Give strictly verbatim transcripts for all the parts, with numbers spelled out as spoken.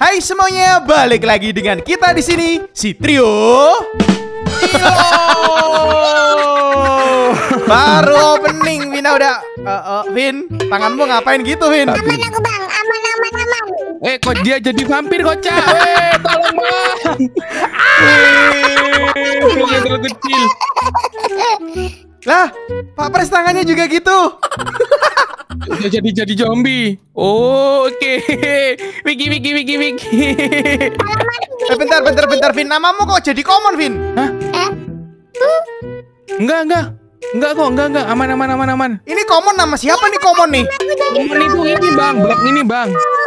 Hai semuanya, balik lagi dengan kita di sini, si Trio. Baru opening, Vina udah. Uh, uh, Vin, tanganmu ngapain gitu, Vin? Aman aku bang, aman aman aman. Eh, kok dia jadi vampir kocak? Eh, tolong bang. Eh, terlalu kecil. Lah, Pak Pres tangannya juga gitu. Udah jadi jadi zombie. Oh, oke. Okay. Wiki wiki wiki wiki. Eh, bentar bentar bentar Vin, namamu kok jadi common, Vin? Hah? Enggak enggak. Enggak kok, enggak enggak. Aman aman aman aman. Ini common, nama siapa nih common nih? Common itu ini bang, blok ini bang.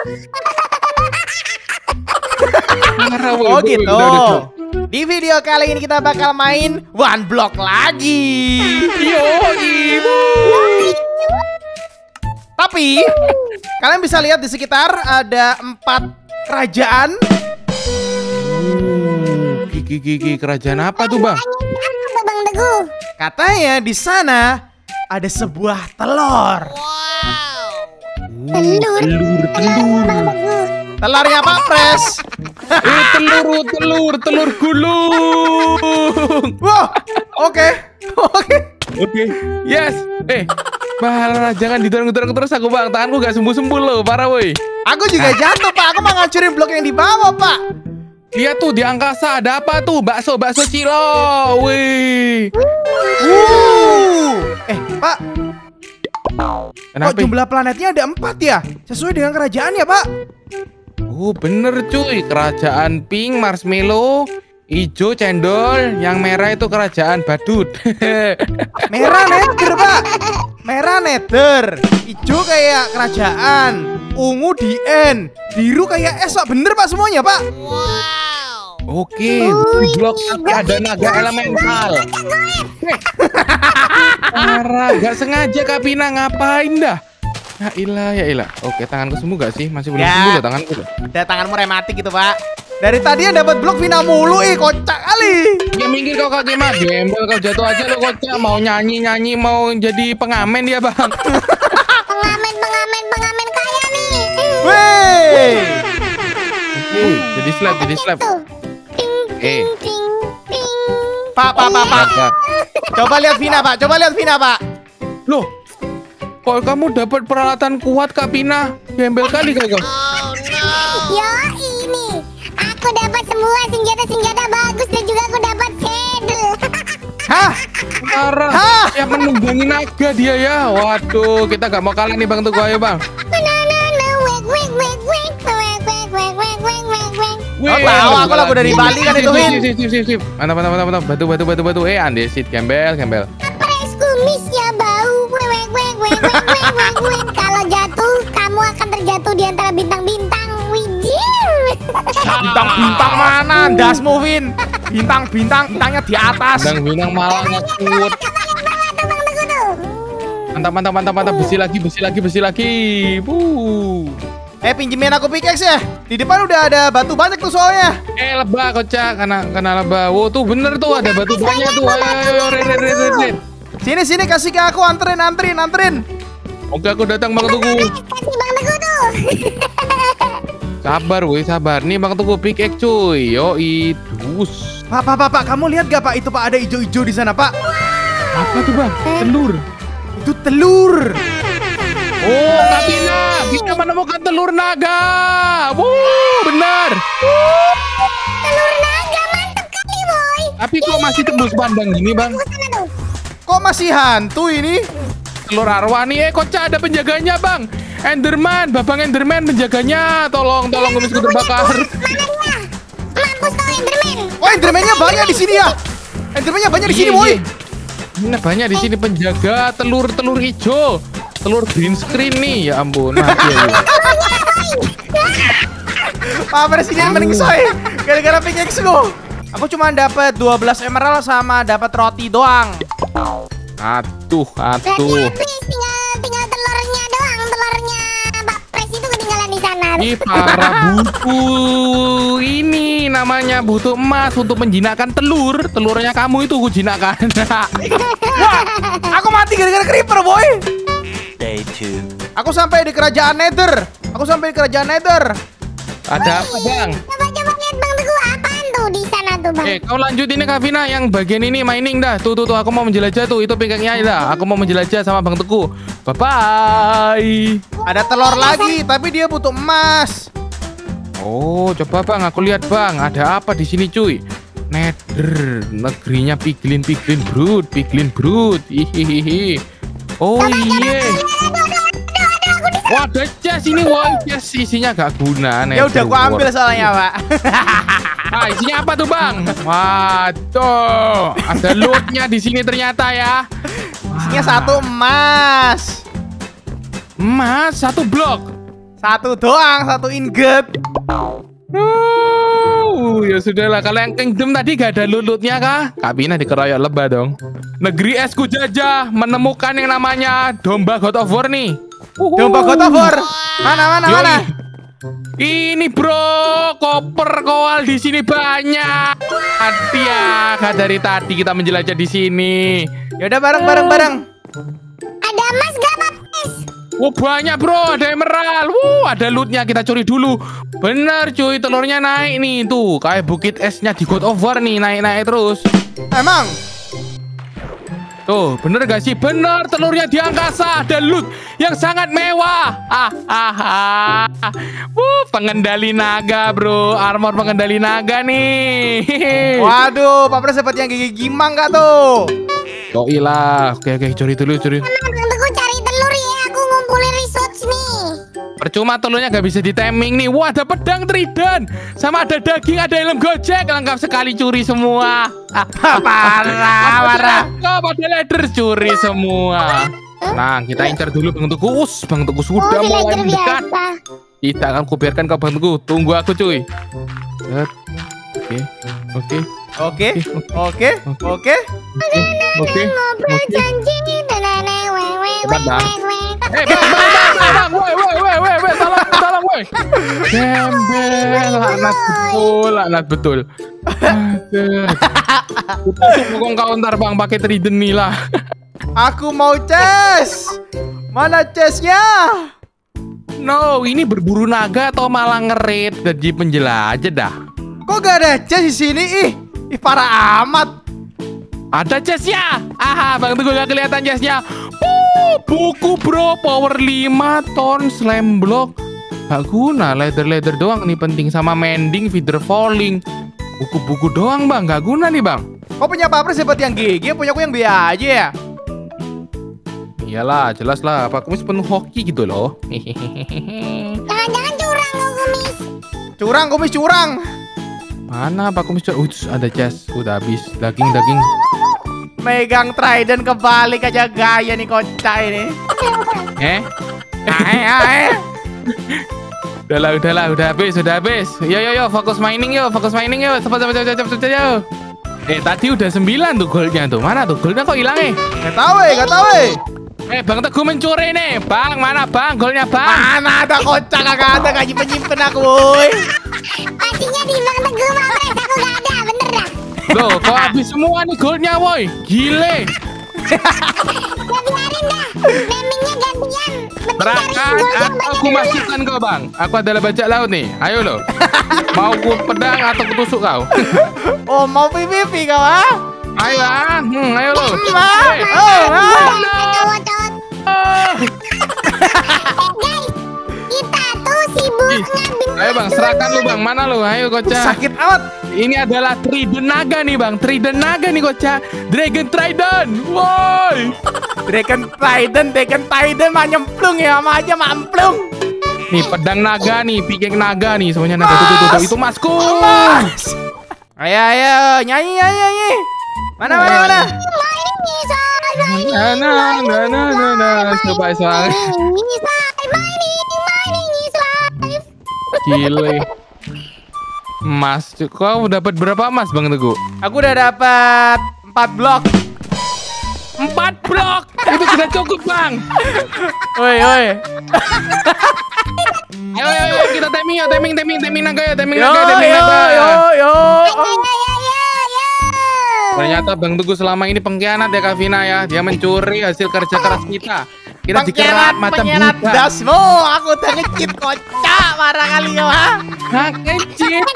Oh gitu. Di video kali ini kita bakal main One Block lagi. Yo, ibu. Tapi kalian bisa lihat di sekitar ada empat kerajaan. Oh, Kiki Kiki kerajaan apa tuh bang? Apa bang Teguh? Katanya di sana ada sebuah telur. Telur. Telur telur. Bang Teguh. Telurnya Pak Pres. Eh, telur telur telur gulung. Wow, oke, oke. Oke, yes. Eh, malah jangan didorong-dorong terus aku bang. Tanganku gak sembuh-sembuh loh, parah woi. Aku juga jatuh Pak, aku mau ngancurin blok yang di bawah Pak. Lihat tuh di angkasa ada apa tuh? Bakso, bakso Cilo. Wih. Wuh. Eh Pak, Kenapa? kok jumlah planetnya ada empat ya? Sesuai dengan kerajaan ya Pak? Oh bener cuy, kerajaan pink, marshmallow, hijau, cendol, yang merah itu kerajaan badut. Merah nether Pak, merah nether, hijau kayak kerajaan, ungu di N, biru kayak es Pak, bener Pak semuanya Pak. Oke, di blok tapi ada naga elemental. Parah, gak sengaja Kak Pina, ngapain dah? Ya ilah, ya ilah. Oke, tanganku sembuh gak sih? Masih belum Ya. sembuh loh tanganku. Udah tanganmu rematik gitu Pak. Dari tadi yang dapat blok Vina mulu, ih kocak kali. Ya minggir kau Kak Kima, gembel kau jatuh aja lo kocak. Mau nyanyi-nyanyi, mau jadi pengamen dia bang. Pengamen pengamen pengamen kaya nih. Wey. Oke, jadi slap, jadi slap. Tuh. Ping Eh. ping ping ping. Pak, Pak, Pak, Pak. Pak. Coba lihat Vina Pak, coba lihat Vina Pak. Loh, kok kamu dapat peralatan kuat Kak Pina? Gembel kali kau. Yo ini, aku dapat semua senjata-senjata bagus dan juga aku dapat saddle. Hah? Parah, Hah? yang menunggangi naga dia ya. Waduh, kita gak mau kalah nih bang Teguh, ayo bang. Oh, tahu aku lagu dari Bali kan itu, Win. Sip, sip, sip, sip. Mantap, mantap, mantap, mantap. Batu, batu, batu, batu. Eh, andesit, gembel, gembel. Pres kumisnya bau. Weng, weng, weng, weng, weng, weng, weng. Kalau jatuh, kamu akan terjatuh di antara bintang-bintang. Widih. Bintang-bintang mana? Dasmu, Vin. Bintang-bintang, bintangnya di atas. Bang Binang malah ngekut. Mantap, mantap, mantap, mantap. Besi lagi, besi lagi, besi lagi. Wuh. Eh, pinjemin aku pickaxe ya. Di depan udah ada batu banyak tuh soalnya. Eh, lebah kocak, karena karena lebah. Wow, tuh bener tuh ada batu banyak tuh. Ayo, red, red, red, red. Sini, sini kasih ke aku, anterin, anterin, anterin. Oke, aku datang Bang Teguh. Kasih Bang Teguh tuh. Sabar, woi, sabar. Nih Bang Teguh pickaxe cuy. Yo, idus. Pak, pak, pak, pak, kamu lihat gak Pak? Itu Pak ada hijau-hijau di sana Pak. Apa tuh bang? Telur. Itu telur. Oh, Kak Pina bisa menemukan telur naga. Wuh, benar. Telur naga mantap kali boy. Tapi kok masih tembus pandang gini bang? Sana tuh. Kok masih hantu ini? Telur arwah nih, eh kocak ada penjaganya bang. Enderman, babang Enderman penjaganya. Tolong, tolong kumisku terbakar. Mana dia? Mampus kau Enderman. Oh, Enderman-nya banyak di sini ya. Enderman-nya banyak di sini, Iya, boy. iya. Ini banyak di sini penjaga telur-telur hijau. Telur green screen nih, ya ampun. Mati ya. Pak Presiden meningsoy gara-gara pickaxe ku. Aku cuma dapat dua belas emerald sama dapat roti doang. Atuh, Berarti atuh. habis tinggal tinggal telurnya doang. Telurnya Pak Pres itu ketinggalan di sana. Ini para butuh ini namanya butuh emas untuk menjinakkan telur. Telurnya kamu itu kujinakkan. Wah, aku mati gara-gara creeper, boy. Day two. Aku sampai di kerajaan Nether. Aku sampai di kerajaan Nether. Ada apa bang? Coba-coba lihat Bang Teguh, apaan tuh di sana tuh Bang? Eh kau lanjut ini Kak Vina, yang bagian ini mining dah. Tuh tuh tuh aku mau menjelajah tuh, itu pingkangnya dah. Aku mau menjelajah sama Bang Teguh. Bye bye. Ada telur lagi, tapi dia butuh emas. Oh, coba bang, aku lihat bang, ada apa di sini cuy? Nether, negerinya piglin piglin brood, piglin brood. Hihihi. Oh iya. Wah, ada chest ini, wah, chest isinya gak guna. Ya udah gua ambil soalnya, Pak. Ah, isinya apa tuh bang? Waduh, ada lootnya di sini ternyata ya. Isinya satu emas. Emas satu blok. Satu doang, satu ingot. Uh, ya sudahlah. Kalau yang kingdom tadi gak ada loot-lootnya kah? Kak Bina dikeroyok lebah dong. Negeri esku jajah menemukan yang namanya domba God of War nih. Uhuh. Domba God of War. Mana mana Yoi. mana? Ini bro, koper koal di sini banyak. Hadiah kak, dari tadi kita menjelajah di sini. Ya udah bareng bareng bareng. Ada emas gak Bang? Oh banyak bro, ada emerald. Wuh, ada lootnya, kita curi dulu. Bener cuy, telurnya naik nih tuh, kayak bukit esnya di God of War nih, naik-naik terus. Emang? Tuh, bener gak sih? Bener, telurnya di angkasa. Ada loot yang sangat mewah. Ah, ah, ah. Wuh, pengendali naga bro, armor pengendali naga nih. Waduh, Pak Pres seperti yang gigi gimang gak tuh? Yoi lah, oke oke, curi dulu, curi. Bang Teguh cari telur ya, aku ngumpulin research nih. Percuma telurnya gak bisa diteming nih. Wah, ada pedang trident, sama ada daging, ada helm Gojek, lengkap sekali, curi semua. Parah, parah. Lengkap, ada ladder, curi semua. Nah, kita incar dulu Bang Teguh. Us, Bang Teguh sudah Oh, mulai villager mendekat. biasa. Kita akan kubiarkan ke Bang Teguh. Tunggu aku cuy. Set. Oke, oke, Oke, oke, oke. oke, Ngobrol oke. janji nenene wewe Cepat, Bang. wewe. Eh, bang, bang, bang, bang, bang, woi, woi, woi, woi, woi, tolong, tolong, woi. Gembel, laknat betul, laknat betul. Aduh. Kutusuk pokok kau ntar bang, pakai trident nih lah. Aku mau chest. Mana chestnya? No, ini berburu naga atau malah ngerit jadi penjelajah dah. Kok gak ada chest di sini? Ih, ih parah amat. Ada chestnya. Aha, Bang Teguh gak kelihatan chestnya. Uh, buku bro, power lima ton, slam block. Gak guna, leather-leather doang nih penting. Sama mending, feather falling. Buku-buku doang bang, gak guna nih bang. Kok punya Pak Pres seperti yang G G, punya aku yang B aja ya? Iyalah, jelas lah. Pak Kumis penuh hoki gitu loh. Jangan-jangan curang lo kumis. Curang, kumis curang. Mana Pak Kumis? Uh, ada chest, udah habis. Daging-daging. Megang trident kebalik aja gaya nih kocak ini. Eh? Ae, ae. Udahlah, udahlah, udah habis, udah habis. Yo, yo, yo, fokus mining yo, fokus mining yo. Cepat, cepat, cepat, cepat, cepat, yo. Eh, tadi udah sembilan tuh goldnya tuh. Mana tuh? Goldnya kok hilang eh? Gak tau eh, gak tau eh. Eh, Bang Teguh mencuri nih. Bang, mana bang? Goldnya bang. Mana ada kocak, kagak ada, gak nyimpen-nyimpen aku woy. Pastinya di Bang Teguh Bang Pres, aku gak ada, bener dah. Loh, kok habis semua nih goldnya woi. Gile. Ya biarin dah, namingnya gantian. Penting cari Serahkan gold yang atau banyak aku dulu. masukkan kau bang. Aku adalah bajak laut nih. Ayo lo. Mau ku pedang atau kutusuk kau? Oh, mau P V P kau ah? Ayo ah. Hmm, ayo lo. Ah, Eh, oh, ah. Cowok-cowok. Eh guys, kita tuh sibuk Ih, ngambil. Ayo bang, serahkan lu bang. Mana lu? Ayo kocak. Sakit amat. Ini adalah trident naga nih bang. Trident naga nih kocak. Dragon trident. Woi. Dragon Trident, Dragon Trident mah nyemplung ya, sama aja mamplung. Nih pedang naga nih, pikek naga nih. Semuanya naga. Tuh, tuh, tuh, tuh. Itu masku. Mas. Ayo, ayo, nyanyi, nyanyi, nyanyi. Mana, mana, mana? Mining inside, mining Nah, nah, nah, nah, nah, nah. Coba soal. inside, mining, mining is life. Gile. Emas, kau dapat berapa emas Bang Teguh? Aku udah dapat empat blok. Empat blok. Itu sudah cukup Bang. Woi, woi. Ayo, ayo, ayo, kita timing ya, timing, timing, timing naga ya, timing Yo, naga, timing yo, naga. yo, yo. Ya, ya, ya, ya, ya. Ternyata Bang Teguh selama ini pengkhianat ya Kak Vina ya. Dia mencuri hasil kerja keras kita. Kita Pengkhianat, dikerat macam pengkhianat budak. dasmu. Aku udah ngecit kocak. Marah kali kau, ha? Pakai cheat.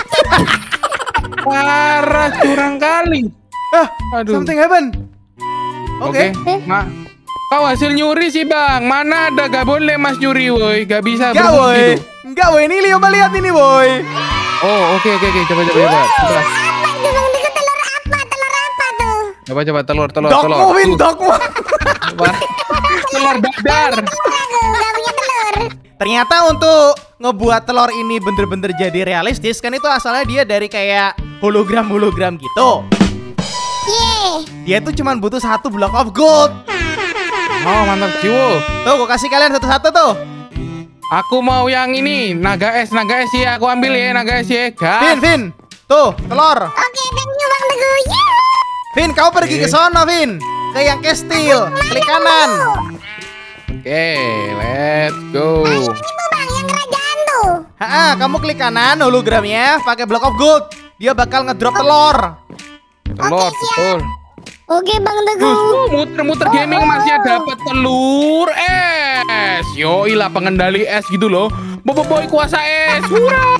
Parah, curang kali. Ah, Aduh. something happen. Oke. Oke. Ma, kau hasil nyuri sih bang. Mana ada, gak boleh mas nyuri woi. Gak bisa Enggak, berbunyi woi. gitu. Enggak, woi. Ini Leo lihat ini, woi. Oh oke oke oke. Coba coba coba. Coba Apa itu Bang Teguh? Telur apa? Telur apa tuh? coba, coba. telur telur telur. Dokmu, Vin, Tuh. dokmu. Wah, telur dadar. Aku nggak punya telur. Ternyata untuk ngebuat telur ini bener-bener jadi realistis kan itu asalnya dia dari kayak hologram-hologram gitu. Yeay. Dia tuh cuman butuh satu block of gold. Oh mantap jiwo. Tuh, gue kasih kalian satu-satu tuh. Aku mau yang ini naga es naga es ya. Aku ambil ya naga es ya. Vin, Gas. Vin. Tuh, telur. Oke, thank you Bang Teguh. Yuh. Vin, kau pergi ke sono, Vin. Ke yang castle. Klik kanan. Oke, let's go. Itu Bang yang kerajaan tuh. Ha, kamu klik kanan hologramnya pakai block of gold. Dia bakal ngedrop telur. Telur, Oke, siap. betul. Oke Bang Teguh. Justru muter-muter gaming masih dapat telur es. Yoi lah pengendali es gitu loh. Boboiboy kuasa es. Hurra.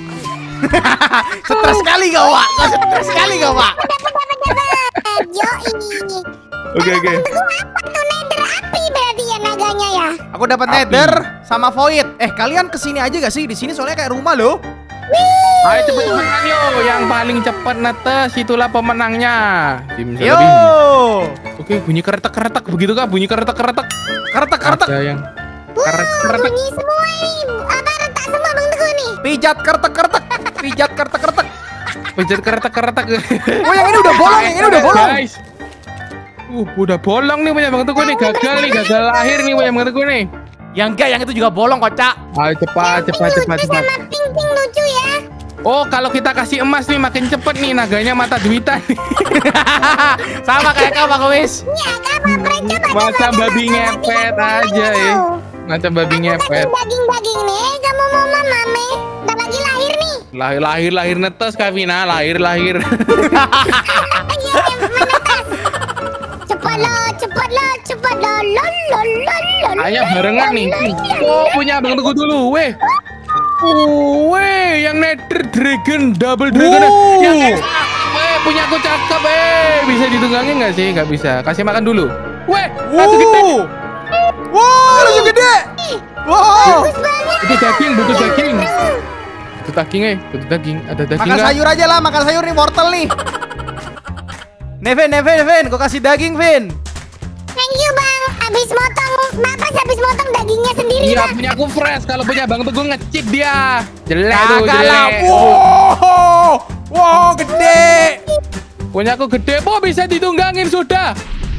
Stres sekali kau, Pak. Kau stres sekali kau, Pak. Yo ini. Oke oke. Bang Teguh apa tuh nether api berarti ya naganya ya? Aku dapat Api. nether sama void. Eh, kalian kesini aja gak sih? Di sini soalnya kayak rumah loh. Ayo cepet cepetan yo. Yang paling cepet netes itulah pemenangnya. Tim Yo. Selebin. Oke, bunyi keretek-keretek begitu kah? Bunyi keretek-keretek. Kertek-kertek. Ada yang Wow, keretek-keretek. bunyi semua ini. Apa retak semua Bang Teguh nih? Pijat kertek-kertek. Pijat kertek-kertek. Pijat keretek-keretek. Oh, yang ini udah bolong, yang ini udah bolong. Guys. Uh, udah bolong nih punya Bang Teguh nih. Gagal nih, gagal lahir nih punya Bang Teguh nih. Yang enggak, yang itu juga bolong, kocak. Ayo cepat, cepat, cepat, Lucu cepat. sama pink-pink lucu ya. Oh, kalau kita kasih emas nih makin cepet nih naganya mata duitan. Sama kayak kau, Bang Wis. Ya, kamu prank coba. Macam babi ngepet aja ya. Macam babi ngepet. Daging-daging nih, kamu mau mame? Bentar lagi lahir nih. Lahir lahir lahir netes Kavina, lahir lahir. Ayo, menetas. Cepat lo, cepat lo, cepat lo, lo, lo, lo, lo. Ayo barengan nih. Oh, punya Bang Teguh dulu, weh. Oh, weh, yang Nether Dragon Double Dragon. Wow. Yang extra. Weh, punya aku cakep, eh. Bisa ditunggangin nggak sih? Nggak bisa. Kasih makan dulu. Weh, langsung gede. Wow. Wow, langsung gede. Wow. Bagus banget. Butuh daging, butuh daging. Butuh daging, eh. Butuh daging. Ada daging Makan nggak? sayur aja lah, makan sayur nih, wortel nih. Neven, Neven, Neven, gua kasih daging, Vin. Thank you Bang. Habis motong, Bapak habis motong dagingnya sendiri Iya, Bang. punya aku fresh. Kalau punya Bang Teguh ngecip dia. Jelek tuh, Kagak lah. jelek. Wow. Wow, gede. Punya aku gede, po bisa ditunggangin sudah.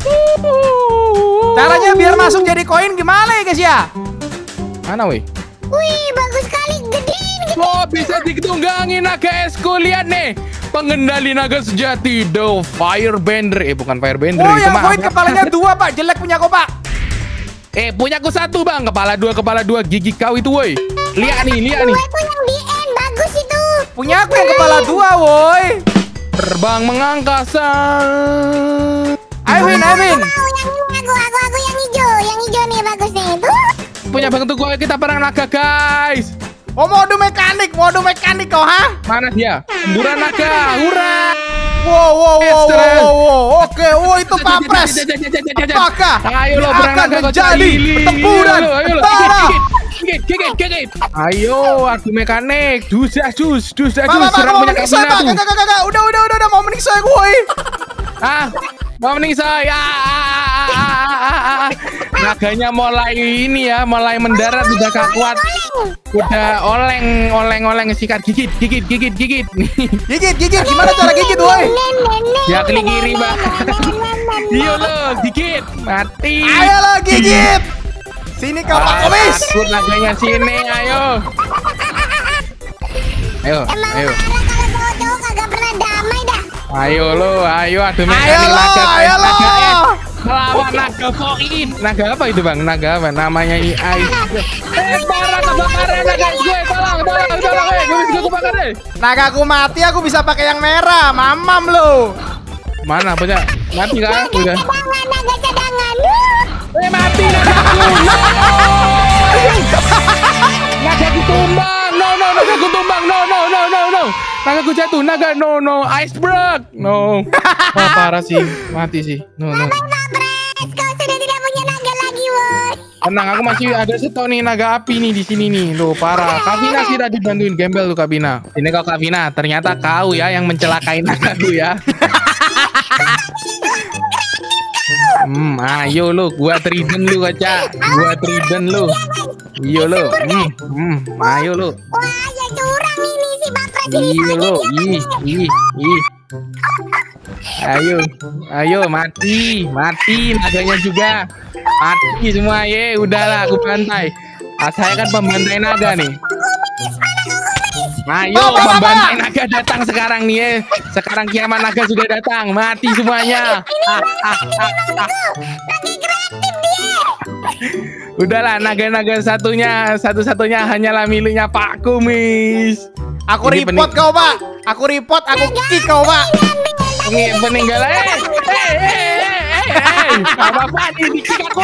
Caranya biar masuk jadi koin gimana ya, guys ya? Mana weh? Wih, bagus sekali, gedein, gedein. Po bisa ditunggangin naga esku, lihat nih. Pengendali naga sejati, The Firebender. Eh, bukan Firebender, Oh, itu yang mah void apa? kepalanya dua, Pak. Jelek punya kau, Pak. Eh, punya aku satu bang, kepala dua, kepala dua, gigi kau itu woi. Lihat nih, lihat nih. Gue tuh yang di end, bagus itu. Punya aku yang kepala dua, woi. Terbang mengangkasa. Ayo, Vin, ayo, Vin. Mau yang ini aku, aku, aku yang hijau. Yang hijau nih bagus nih. Tuh. Punya bang tuh gue, kita perang naga guys. Oh, mode mekanik, mode mekanik kau, ha? Mana dia? Semburan naga, hurra. Wow, wow, wow, wow, Keren. wow, wow. Oke, wow, itu papres. Apakah Ayo lo perang akan naga kau menjadi cari. pertempuran Ayo lo, ayo lo. antara? Gigit, gigit, gigit. Ayo, aku mekanik. Dus, dus, dus, dus, dus. Pak, Pak, Pak, Serang mau punya meningsoy, Kavina Pak. tuh. Kakak, kakak, kakak. Udah, udah, udah, udah. Mau meningsoy, woi. Ah, mau meningsoy. Ah, ah, ah, ah, ah, ah. Naganya mulai ini ya, mulai mendarat udah gak kuat. Udah oleng, oleng, oleng sikat gigit, gigit, gigit, gigit. Gigit, gigit. Gimana cara gigit, woi? Ya klik kiri bang. Iya lo, gigit, mati. Ayo lo, gigit. Sini kau, Pak Ah, Komis. takut naganya sini, ayo. Ayo, Emang ayo. marah kalau cowok-cowok kagak pernah damai dah. Ayo lo, ayo adu Ayo mekanik lo, naga, guys. ayo lo. Naga es. Melawan naga void. Naga apa itu bang? Naga apa? Namanya I A I. Eh, parah kebakaran naga gue. Tolong, tolong, tolong. Eh, gue bisa kebakaran deh. Naga aku mati, aku bisa pakai yang merah. Mamam lo. Mana punya? Mati kah? Udah. Cadangan, naga cadangan. Wuh. Eh, mati nagaku. No! Naga ditumbang. no, no, nagaku tumbang. No, no, no, no, no. Nagaku jatuh, naga, no, no. Iceberg. No. Wah, parah sih. Mati sih. No, no. Pak Pres, kau sudah tidak punya naga lagi, woi. Tenang, aku masih ada stok nih naga api nih di sini nih. Loh, parah. Kavina sih tadi bantuin gembel tuh Kavina. Ini kau Kavina, ternyata kau ya yang mencelakai nagaku ya. Hmm, ayo lu, gua trident lu kaca. Gua trident lu. Iyo lu. Hmm, hmm, ayo lu. Wah, ya curang ini si Pak Pres ini. Iyo lu. Ih, ih, ih. Ayo, ayo mati, mati naganya juga. Mati semua ye, udahlah aku bantai. Ah, saya kan pembantai naga nih. Ayo, pembantai naga datang sekarang nih ye. Sekarang kiamat naga sudah datang. Mati semuanya. Ah, ah, ah, ah. Udahlah, naga-naga satunya, satu-satunya hanyalah miliknya Pak Kumis. Aku Ini report pening- kau, Pak. Aku report, aku kick kau, Pak. Ini peninggalan. Eh, eh, eh, eh, eh. Apa-apa nih dikit aku.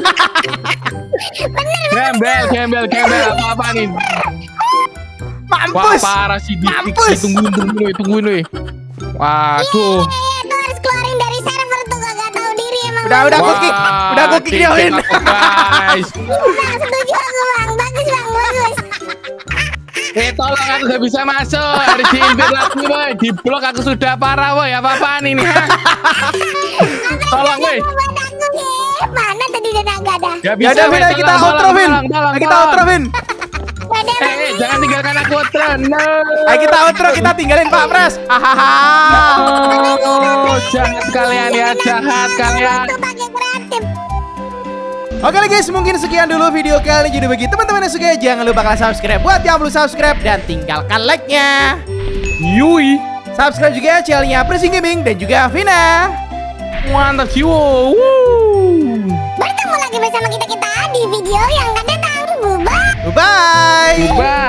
Gembel, gembel, gembel. Apa-apa nih? Wah, Mampus. parah sih di Mampus. tungguin, tungguin, tungguin, tungguin. Waduh. Eh, tuh harus keluarin dari server tuh kagak tahu diri emang. Udah, udah aku Wah, kick. Udah aku kick kick dia, Win. aku, guys. Bang, setuju aku, Bang. Bagus, Bang. Bagus. Eh, tolong aku gak bisa masuk. Harus diimpit lagi, boy. Di blok aku sudah parah, boy. Apa-apaan ini, ha? Tolong, boy. Buat aku, ye. Mana tadi ada naga dah? Gak Ya bisa, udah, boy. Vin, ayo kita Tolong, outro, Vin. tolong, tolong, Ayo kita tolong. outro, Vin. Ada Eh, eh, jangan tinggalkan aku, outro. No. Ayo kita outro, kita tinggalin Pak Pres. Hahaha. Oh, jahat kalian ya, jahat kalian. Tuh pakai kreatif. Oke lah guys, mungkin sekian dulu video kali ini. Jadi bagi teman-teman yang suka, jangan lupa kalian subscribe buat yang belum subscribe dan tinggalkan like-nya. Yui. Subscribe juga channelnya Pressing Gaming dan juga Vina. Mantap sih, wow. Woo. Bertemu lagi bersama kita-kita di video yang akan datang. Bye. Bye. Bye.